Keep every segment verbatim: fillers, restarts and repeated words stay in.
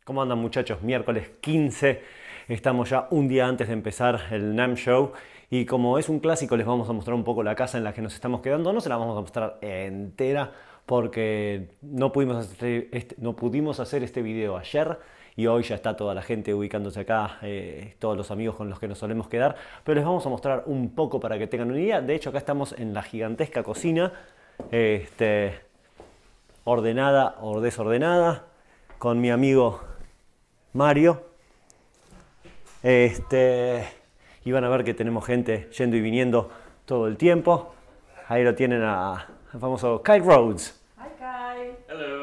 ¿Cómo andan, muchachos? Miércoles quince, estamos ya un día antes de empezar el NAMM Show y como es un clásico les vamos a mostrar un poco la casa en la que nos estamos quedando. No se la vamos a mostrar entera porque no pudimos hacer este, no pudimos hacer este video ayer y hoy ya está toda la gente ubicándose acá, eh, todos los amigos con los que nos solemos quedar, pero les vamos a mostrar un poco para que tengan una idea. De hecho, acá estamos en la gigantesca cocina, este, ordenada o desordenada, con mi amigo Mario. Este, y van a ver que tenemos gente yendo y viniendo todo el tiempo. Ahí lo tienen a, al famoso Kyle Rhodes. Hi Kyle. Hello.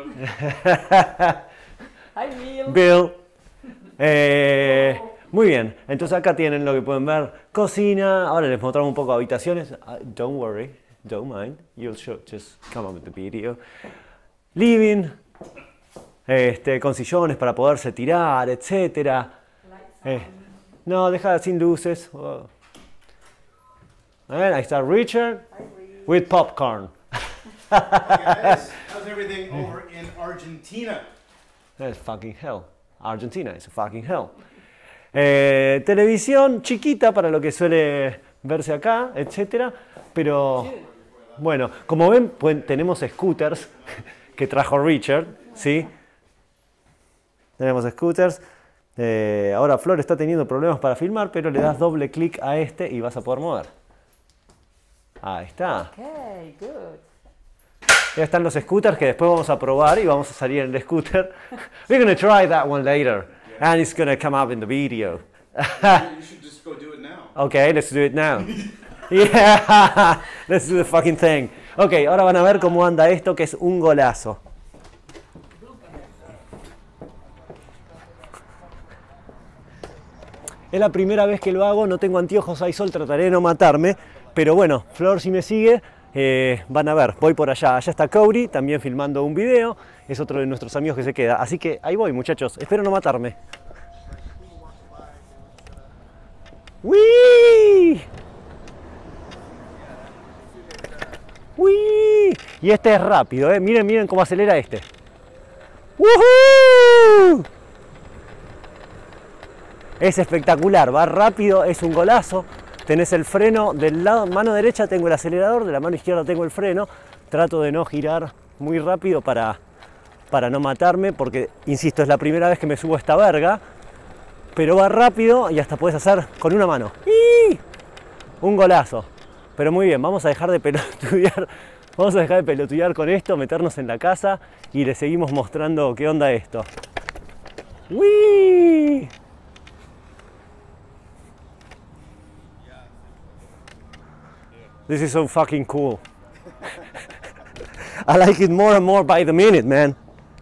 Hi Bill. Bill. Eh, muy bien, entonces acá tienen lo que pueden ver. Cocina, ahora les mostramos un poco habitaciones. Uh, don't worry, don't mind, you'll show, just come on with the video. Living. Este, con sillones para poderse tirar, etcétera. Eh, no, deja sin luces. Oh. Ahí está Richard with popcorn. Hey guys, how's everything over in Argentina? That's fucking hell. Argentina is a fucking hell. Eh, televisión chiquita para lo que suele verse acá, etcétera. Pero bueno, como ven, pues, tenemos scooters que trajo Richard, ¿sí? Tenemos scooters. Eh, ahora Flor está teniendo problemas para filmar, pero le das doble clic a este y vas a poder mover. Ahí está. Okay, good. Ya están los scooters que después vamos a probar y vamos a salir en el scooter. We're going to try that one later. And it's going to come up in the video. You should just go do it now. Okay, let's do it now. Yeah, let's do the fucking thing. Ok, ahora van a ver cómo anda esto, que es un golazo. Es la primera vez que lo hago, no tengo anteojos, hay sol, trataré de no matarme. Pero bueno, Flor si me sigue, eh, van a ver, voy por allá. Allá está Cody, también filmando un video. Es otro de nuestros amigos que se queda. Así que ahí voy, muchachos, espero no matarme. ¡Wii! ¡Wii! Y este es rápido, ¿eh? Miren, miren cómo acelera este. ¡Woohoo! Es espectacular, va rápido, es un golazo. Tenés el freno del lado, mano derecha tengo el acelerador, de la mano izquierda tengo el freno. Trato de no girar muy rápido para, para no matarme, porque, insisto, es la primera vez que me subo a esta verga. Pero va rápido y hasta puedes hacer con una mano. ¡Ii! Un golazo. Pero muy bien, vamos a dejar de pelotudear. Vamos a dejar de pelotudear con esto, meternos en la casa y le seguimos mostrando qué onda esto. ¡Wii! This is so fucking cool. I like it more and more by the minute, man.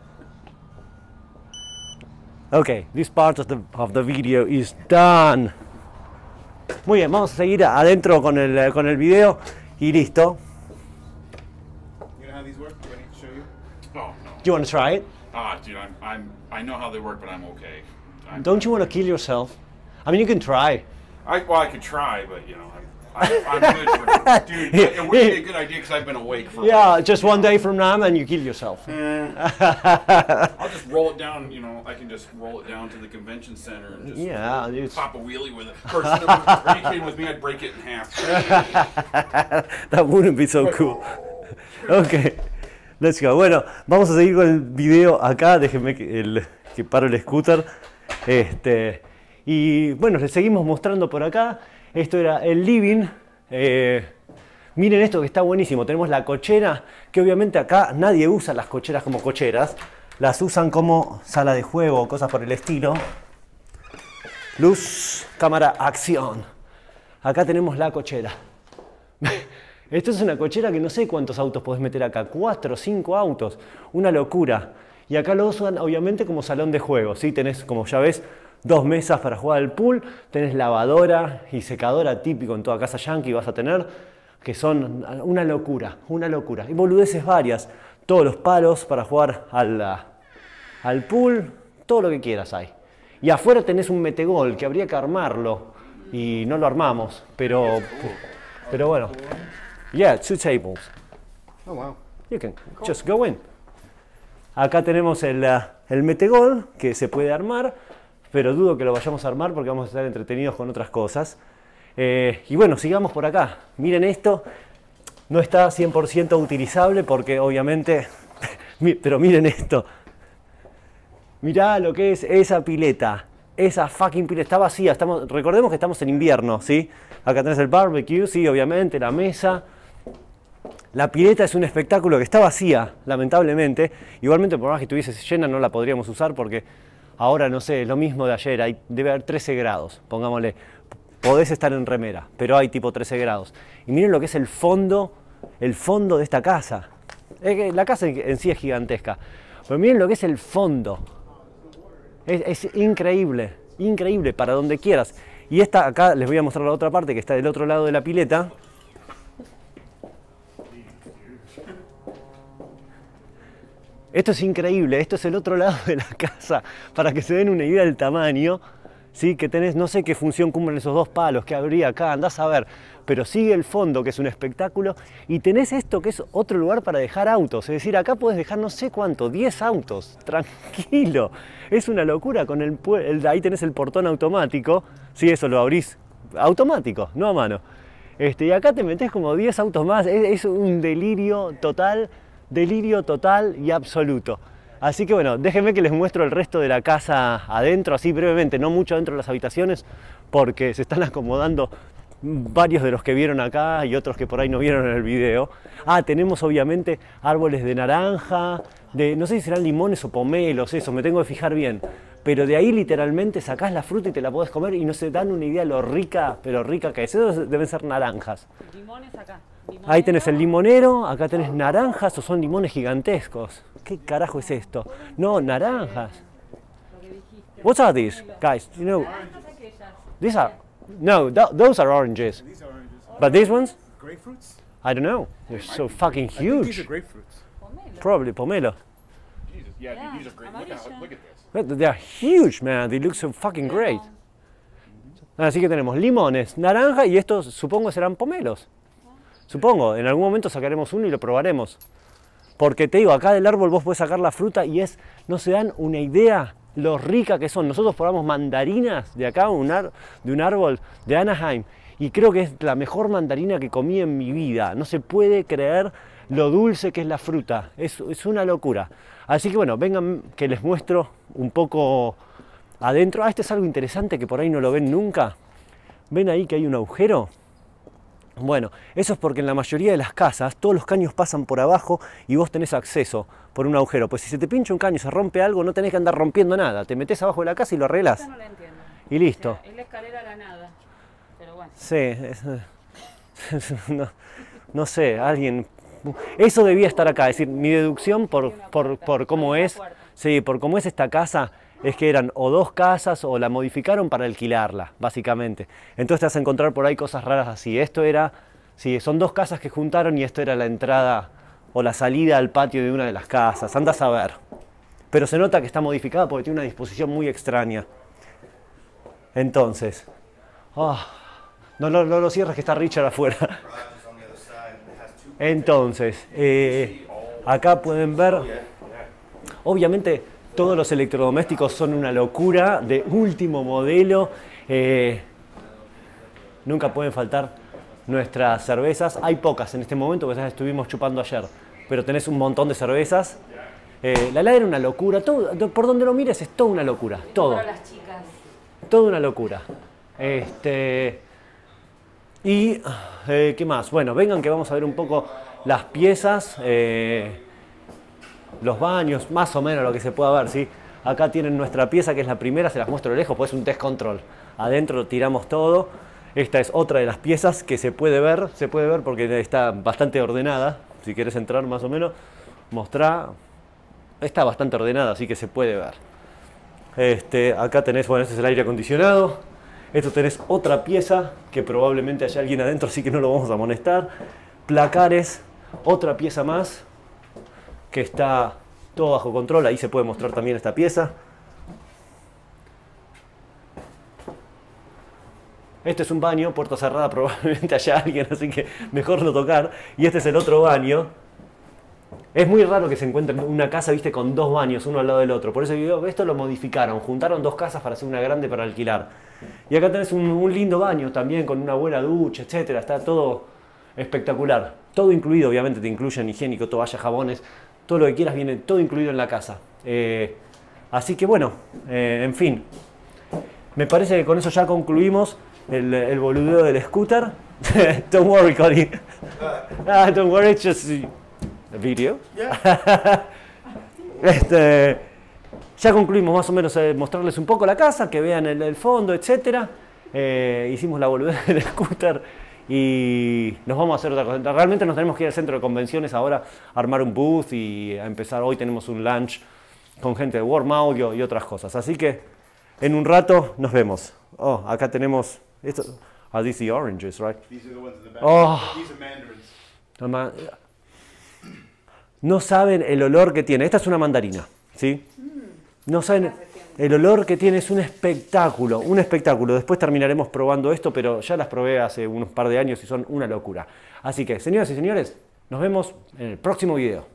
Okay, this part of the, of the video is done. Muy bien, vamos a seguir adentro con el, con el video y listo. You know how these work? Do I need to show you? Oh no. Do you want to try it? Ah, dude, I'm, I'm, I know how they work, but I'm okay. I'm, Don't you want to kill yourself? I mean, you can try. I, well, I could try, but you know, I'm, I'm, I'm good for. Dude, it wouldn't be a good idea because I've been awake for. Yeah, just one day from now and you kill yourself. I'll just roll it down. You know, I can just roll it down to the convention center and just Yeah, it's... pop a wheelie with it. First, if it was communicating with me, I'd break it in half. That wouldn't be so cool. Ok, let's go. Bueno, vamos a seguir con el video acá. Déjenme que, el, que paro el scooter. Este, y bueno, les seguimos mostrando por acá. Esto era el living. Eh, miren esto que está buenísimo. Tenemos la cochera, que obviamente acá nadie usa las cocheras como cocheras. Las usan como sala de juego o cosas por el estilo. Luz, cámara, acción. Acá tenemos la cochera. Esto es una cochera que no sé cuántos autos podés meter acá. Cuatro o cinco autos. Una locura. Y acá lo usan obviamente como salón de juego. ¿Sí? Tenés, como ya ves, dos mesas para jugar al pool. Tenés lavadora y secadora típico en toda casa yankee vas a tener. Que son una locura, una locura. Y boludeces varias. Todos los palos para jugar al, al pool. Todo lo que quieras hay. Y afuera tenés un metegol que habría que armarlo. Y no lo armamos. Pero, pero bueno. Yeah, two tables. Oh wow. You can just go in. Acá tenemos el, uh, el metegol, que se puede armar, pero dudo que lo vayamos a armar porque vamos a estar entretenidos con otras cosas. Eh, y bueno, sigamos por acá. Miren esto, no está cien por ciento utilizable porque obviamente, pero miren esto. Mirá lo que es esa pileta, esa fucking pileta, está vacía. Estamos, recordemos que estamos en invierno, ¿sí? Acá tenés el barbecue, sí, obviamente, la mesa. La pileta es un espectáculo que está vacía, lamentablemente. Igualmente, por más que estuviese llena, no la podríamos usar porque ahora, no sé, es lo mismo de ayer, hay, debe haber trece grados, pongámosle. Podés estar en remera, pero hay tipo trece grados. Y miren lo que es el fondo, el fondo de esta casa. Es que la casa en sí es gigantesca, pero miren lo que es el fondo. Es, es increíble, increíble, para donde quieras. Y esta, acá les voy a mostrar la otra parte que está del otro lado de la pileta. Esto es increíble, esto es el otro lado de la casa, para que se den una idea del tamaño, ¿sí? Que tenés, no sé qué función cumplen esos dos palos que habría acá, andás a ver, pero sigue el fondo, que es un espectáculo, y tenés esto que es otro lugar para dejar autos, es decir, acá podés dejar no sé cuánto, diez autos, tranquilo, es una locura, con el, el ahí tenés el portón automático, sí, eso lo abrís automático, no a mano, este, y acá te metés como diez autos más, es, es un delirio total, delirio total y absoluto. Así que bueno, déjenme que les muestro el resto de la casa adentro, así brevemente, no mucho dentro de las habitaciones, porque se están acomodando varios de los que vieron acá y otros que por ahí no vieron en el video. Ah, tenemos obviamente árboles de naranja, de no sé si serán limones o pomelos, eso, me tengo que fijar bien. Pero de ahí literalmente sacás la fruta y te la podés comer y no se dan una idea lo rica, pero rica que es. Esos deben ser naranjas. Limones acá. Limonero. Ahí tenés el limonero, acá tenés naranjas o son limones gigantescos. ¿Qué carajo es esto? No, naranjas. What are these, guys? You know, these are no, th those are oranges. These are oranges. But these ones, Grapefruits? I don't know. They're so fucking I think these are huge. grapefruits. Pomelo. Probably pomelo. Jesus, yeah, Yeah, dude, these are great. Look at, amarillo. look at this. But they're huge, man. They look so fucking great. Así que tenemos limones, naranja y estos supongo serán pomelos. Supongo, en algún momento sacaremos uno y lo probaremos. Porque te digo, acá del árbol vos podés sacar la fruta y es, no se dan una idea lo rica que son. Nosotros probamos mandarinas de acá, un ar, de un árbol de Anaheim, y creo que es la mejor mandarina que comí en mi vida. No se puede creer lo dulce que es la fruta, es, es una locura. Así que bueno, vengan que les muestro un poco adentro. Ah, este es algo interesante que por ahí no lo ven nunca. ¿Ven ahí que hay un agujero? Bueno, eso es porque en la mayoría de las casas todos los caños pasan por abajo y vos tenés acceso por un agujero. Pues si se te pincha un caño, se rompe algo, no tenés que andar rompiendo nada. Te metés abajo de la casa y lo arreglás. Esta no la entiendo. Y listo. O sea, es la escalera a la nada. Pero bueno. Sí, es- no, no sé, alguien... Eso debía estar acá, es decir, mi deducción por, por, por cómo es, sí, por cómo es esta casa, es que eran o dos casas o la modificaron para alquilarla, básicamente. Entonces te vas a encontrar por ahí cosas raras así. Esto era, sí, son dos casas que juntaron y esto era la entrada o la salida al patio de una de las casas, andás a ver. Pero se nota que está modificada porque tiene una disposición muy extraña. Entonces, ah, no, no, no lo cierres que está Richard afuera. Entonces, eh, acá pueden ver, obviamente todos los electrodomésticos son una locura, de último modelo, eh, nunca pueden faltar nuestras cervezas, hay pocas en este momento porque ya estuvimos chupando ayer, pero tenés un montón de cervezas, eh, la heladera es una locura, todo, por donde lo mires es toda una locura, todo. Para las chicas. Toda una locura. Este, y, eh, ¿qué más? Bueno, vengan que vamos a ver un poco las piezas, eh, los baños, más o menos lo que se pueda ver, ¿sí? Acá tienen nuestra pieza, que es la primera, se las muestro de lejos, pues es un test control. Adentro tiramos todo. Esta es otra de las piezas que se puede ver, se puede ver porque está bastante ordenada. Si quieres entrar más o menos, mostrar. Está bastante ordenada, así que se puede ver. Este, acá tenés, bueno, este es el aire acondicionado. Esto tenés otra pieza que probablemente haya alguien adentro, así que no lo vamos a molestar. Placares, otra pieza más que está todo bajo control. Ahí se puede mostrar también esta pieza. Este es un baño, puerta cerrada, probablemente haya alguien, así que mejor no tocar. Y este es el otro baño. Es muy raro que se encuentren una casa, viste, con dos baños, uno al lado del otro. Por eso digo, esto lo modificaron, juntaron dos casas para hacer una grande para alquilar. Y acá tenés un, un lindo baño también, con una buena ducha, etcétera. Está todo espectacular. Todo incluido, obviamente te incluyen higiénico, toallas, jabones, todo lo que quieras viene todo incluido en la casa. Eh, así que bueno, eh, en fin. Me parece que con eso ya concluimos el, el boludeo del scooter. Don't worry, Cody. Ah, don't worry, it's just a video. Yeah. Este, ya concluimos más o menos eh, mostrarles un poco la casa, que vean el, el fondo, etcétera. Eh, hicimos la boludez del scooter y nos vamos a hacer otra cosa. Realmente nos tenemos que ir al centro de convenciones ahora, a armar un booth y a empezar. Hoy tenemos un lunch con gente de Warm Audio y otras cosas. Así que en un rato nos vemos. Oh, acá tenemos esto. Are these the oranges, right? These are the ones in the back. Oh. These are mandarins. Toma. No saben el olor que tiene. Esta es una mandarina, ¿sí? No saben el olor que tiene. Es un espectáculo, un espectáculo. Después terminaremos probando esto, pero ya las probé hace unos par de años y son una locura. Así que, señoras y señores, nos vemos en el próximo video.